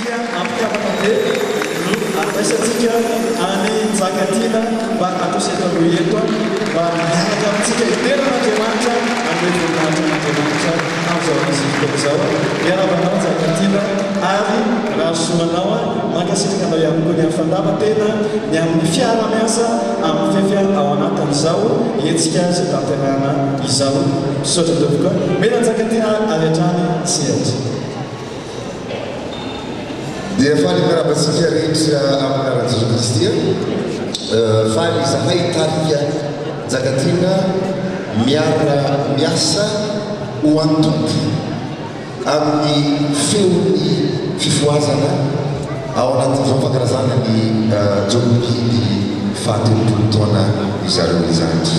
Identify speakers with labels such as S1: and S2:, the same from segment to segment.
S1: dia ampiavana be no ampiasatsika any Zakatina mba atosika loeto mba miaraka amintsika iteran'Andriamanitra amin'ny voninahitran'Andriamanitra amin'izao isika izao miarabanao Zakatina ary raha somanao mankasitraka anao ihany koa ny hafandavan-tena ny amin'ny fiara-miasa amin'ny fiafia ao anatin'izao etsika azy tanterana izao misaotra tokoa mena Zakatina avy hatrany tsy azy.
S2: Dia faly miarabasika rehetra amin'ny anarana Jesu Kristy faly izahay tarika Zakatina miasa ho antompo amin'ny feony fifoazana ao anatin'izao fankarazana ny jolopiny fahatelopolo taona izareo izany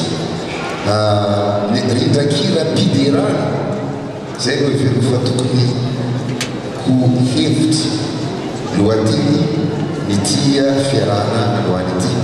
S2: rindrakira mpiderana zay no every fa tokony ho hevitra lohateny ny tia fiarahana alohan'ny ity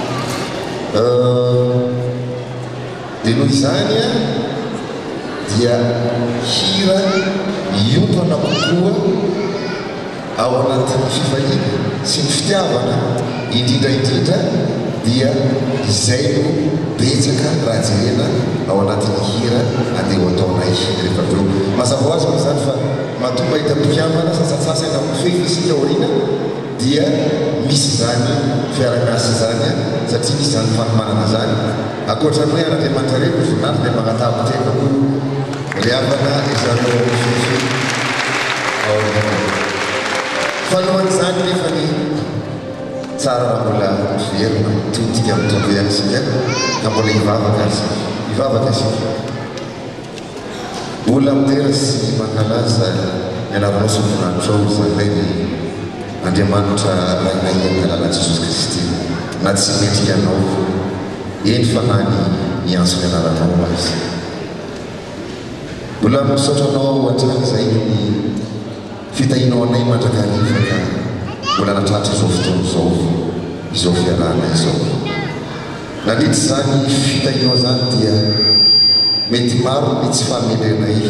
S2: dia noho izany dia hira miompana kokoa ao anatin'ny fifahina sy ny fitiavana indrindraindrindra dia izay no betsaka raha jerena ao anatin'ny hira andeha ho ataonay rehefa aveo mazava ho azy moa zany fa mahatonga hita mpiambana sasatsasana amin'ny fefy isika aoriana dia misy zany fiara-miasa zany satria misy zany fanomanana zany akoatrany hoe Andriamanitra reko voninahitra dia magnatabo tekako ry havana izareo fefy fanohan'izany nefa ny tsara raha mbola verina totika mitondro ihany isika ka mbola hivavaka isika olona mitera sy mankalaza ny anaranao sy voninahitra ao zahay ny Andriamanitra rainay amin'ny alalan'i Jesosy Kristy na tsy mety ianao eny fa nany mianso ny anaranao azy mbola misaotra anao hatrany izay ny fitahinao anay mandrakariva ka mbola natratra izao fotoana izao fiarahana izao nandritra zany fitahinao zany dia mety maro ny tsy fahamelenay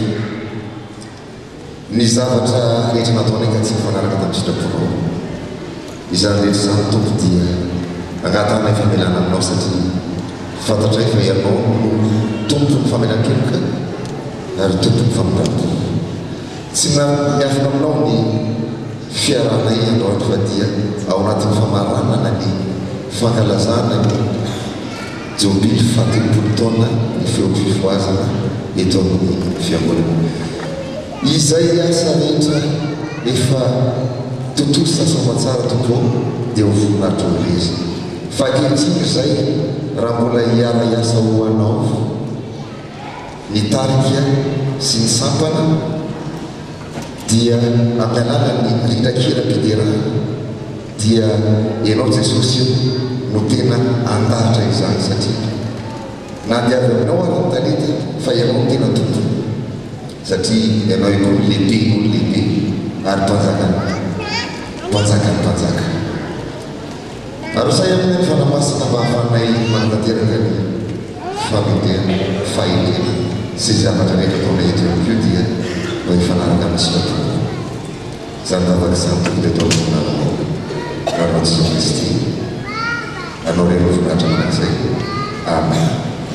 S2: ny zavatra rehetra nataonay ka tsy mifanaraka tamin'ny sitraponao izany rehetra zany tompo dia angatanay famelana aminao satria fantatray fa ianao no tompo ny famelan-keloka ary tompo ny famindrapo tsy miafina aminao ny fiarahanay androany fa dia ao anatin'ny famaranana ny fankalazana ny jobily fahatelopolo taona ny feo fifoazana eto amin'ny fiangonana izay asa rehetra efa tontolo sasomatsara tokoa dia ho voninahitra oleza fa ankehitriny zay raha mbola hiara iasa ho anao ny tarika sy ny sampana dia amin'ny alalan'ny rindrakira mpiderana dia ianao Jesosy no tena andaritra izany satria na diavy aminao ary ny talenta fa ianao no tena tompo satria ianao ianao ny lehibe n'olo lehibe ary mpanjaka ary say amin'ny fanamasina mba hafanay manatanteraka ny famindena fahendrena sy zavatra rehetra ataonay eto ihany koa dia mba hifanaraka amin'ny sitraponao zany davaka izany tokony atao voninahitranao rahanao Jesosy Kristy anao rehefa voninahitra manak'izay amen.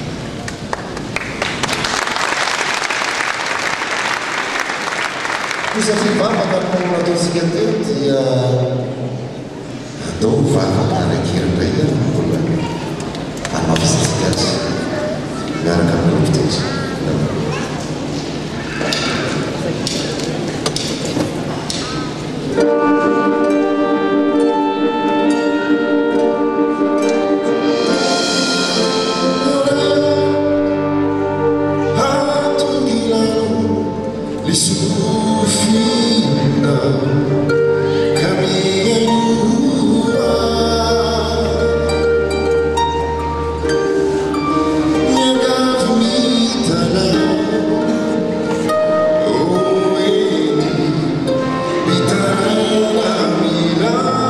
S2: Satria vavaka no ataontsika teo dia atao vavaka anakirindray mbola anao fisasika azy miaraka amin'ny lopitetsy
S3: Itana,